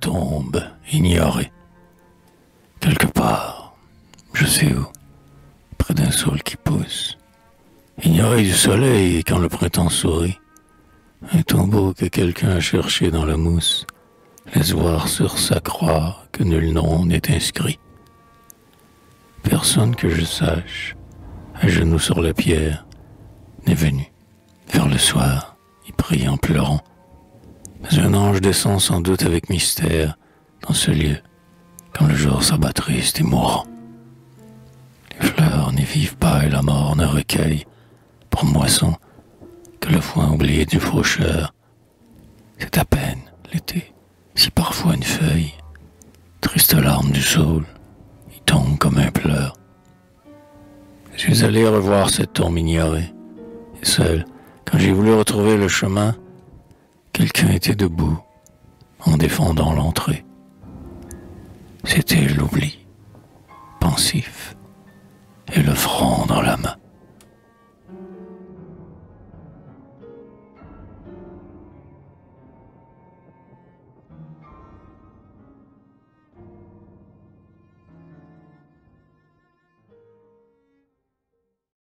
tombe, ignorée. Quelque part, je sais où, près d'un saule qui pousse, ignoré du soleil quand le printemps sourit. Un tombeau que quelqu'un a cherché dans la mousse laisse voir sur sa croix que nul nom n'est inscrit. Personne que je sache, à genoux sur la pierre, n'est venu. Vers le soir, il prie en pleurant. Mais un ange descend sans doute avec mystère dans ce lieu, quand le jour s'abat triste et mourant. Les fleurs n'y vivent pas et la mort ne recueille pour moisson que le foin oublié du faucheur. C'est à peine l'été, si parfois une feuille, triste larme du saule, y tombe comme un pleur. Je suis allé revoir cette tombe ignorée, et seul, quand j'ai voulu retrouver le chemin, quelqu'un était debout, en défendant l'entrée. C'était l'oubli, pensif, et le front dans la main.